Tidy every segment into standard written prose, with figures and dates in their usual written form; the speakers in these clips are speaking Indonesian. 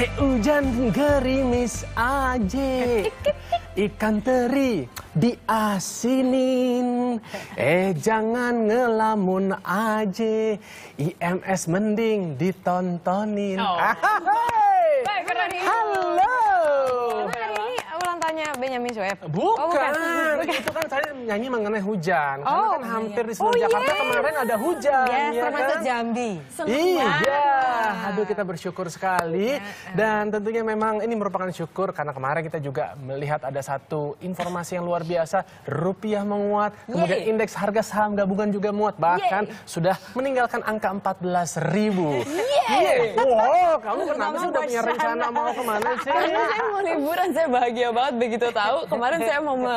Hujan gerimis aja, ikan teri diasinin. Jangan ngelamun aja, IMS mending ditontonin. Baik, Halo. Hari ini ulang tahunnya Benyamin Sueb. Bukan. Itu kan saya nyanyi mengenai hujan. Karena kan hampir di seluruh Jakarta kemarin ada hujan. Yes, ya termasuk kan? Jambi. Iya, aduh kita bersyukur sekali. Dan tentunya memang ini merupakan syukur karena kemarin kita juga melihat ada satu informasi yang luar biasa. Rupiah menguat, kemudian indeks harga saham gabungan juga muat. Bahkan sudah meninggalkan angka 14.000. Wow, kamu kenapa sih udah punya rencana mau kemana sih? Karena saya mau liburan, saya bahagia banget begitu tahu. Kemarin saya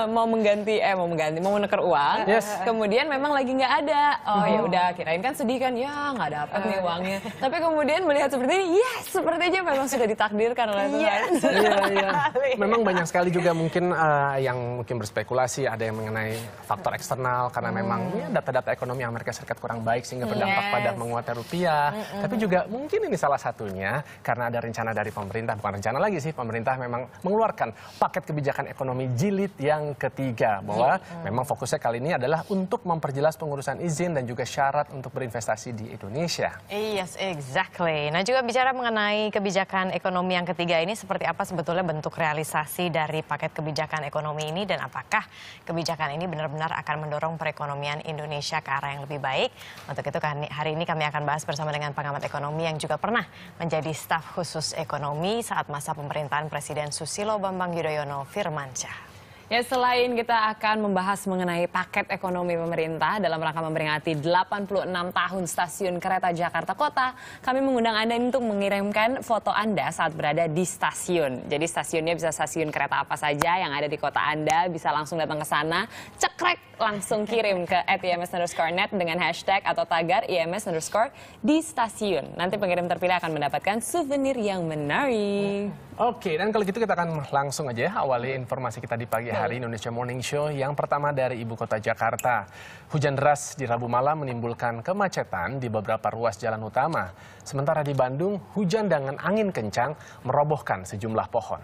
mau menukar uang. Yes. Kemudian memang lagi nggak ada. Oh ya udah, kirain kan sedih kan, ya nggak dapat nih uangnya. Tapi kemudian melihat seperti ini, yes, sepertinya memang sudah ditakdirkan oleh Tuhan. Iya. Memang banyak sekali juga mungkin yang mungkin berspekulasi ada yang mengenai faktor eksternal karena memang ya, data-data ekonomi Amerika Serikat kurang baik sehingga berdampak pada menguatnya rupiah. Tapi juga mungkin ini salah satunya karena ada rencana dari pemerintah, bukan rencana lagi sih, pemerintah memang mengeluarkan paket kebijakan ekonomi jilid yang ketiga bahwa memang fokusnya kali ini adalah untuk memperjelas pengurusan izin dan juga syarat untuk berinvestasi di Indonesia. Yes, exactly. Nah, juga bicara mengenai kebijakan ekonomi yang ketiga ini, seperti apa sebetulnya bentuk realisasi dari paket kebijakan ekonomi ini dan apakah kebijakan ini benar-benar akan mendorong perekonomian Indonesia ke arah yang lebih baik? Untuk itu hari ini kami akan bahas bersama dengan pengamat ekonomi yang juga pernah menjadi staf khusus ekonomi saat masa pemerintahan Presiden Susilo Bambang Yudhoyono Firmansyah. Ya, selain kita akan membahas mengenai paket ekonomi pemerintah dalam rangka memperingati 86 tahun Stasiun Kereta Jakarta Kota, kami mengundang Anda untuk mengirimkan foto Anda saat berada di stasiun. Jadi stasiunnya bisa stasiun kereta apa saja yang ada di kota Anda, bisa langsung datang ke sana, cekrek, langsung kirim ke @ims_net dengan hashtag atau tagar IMS_di stasiun. Nanti pengirim terpilih akan mendapatkan souvenir yang menarik. Oke, dan kalau gitu kita akan langsung aja awali informasi kita di pagi hari Indonesia Morning Show. Yang pertama dari Ibu Kota Jakarta. Hujan deras di Rabu malam menimbulkan kemacetan di beberapa ruas jalan utama. Sementara di Bandung, hujan dengan angin kencang merobohkan sejumlah pohon.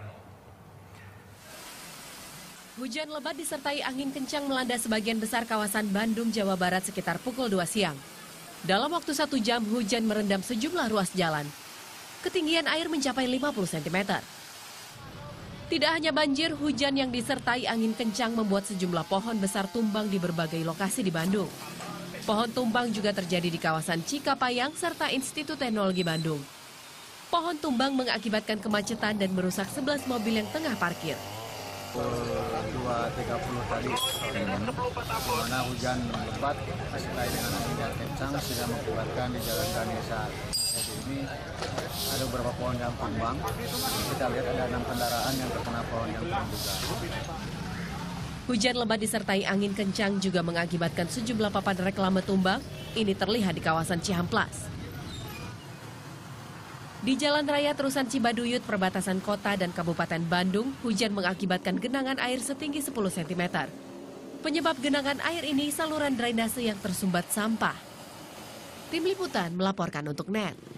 Hujan lebat disertai angin kencang melanda sebagian besar kawasan Bandung, Jawa Barat sekitar pukul 2 siang. Dalam waktu 1 jam, hujan merendam sejumlah ruas jalan. Ketinggian air mencapai 50 cm. Tidak hanya banjir, hujan yang disertai angin kencang membuat sejumlah pohon besar tumbang di berbagai lokasi di Bandung. Pohon tumbang juga terjadi di kawasan Cikapayang serta Institut Teknologi Bandung. Pohon tumbang mengakibatkan kemacetan dan merusak 11 mobil yang tengah parkir. 2.30 tadi karena hujan lebat disertai dengan angin yang kencang sudah mengakibatkan di Jalan Ganesha. Jadi ini ada beberapa pohon yang tumbang. Kita lihat ada 6 kendaraan yang terkena pohon yang tumbang juga. Hujan lebat disertai angin kencang juga mengakibatkan sejumlah papan reklame tumbang. Ini terlihat di kawasan Cihamplas. Di Jalan Raya Terusan Cibaduyut, perbatasan kota dan Kabupaten Bandung, hujan mengakibatkan genangan air setinggi 10 cm. Penyebab genangan air ini saluran drainase yang tersumbat sampah. Tim Liputan melaporkan untuk NET.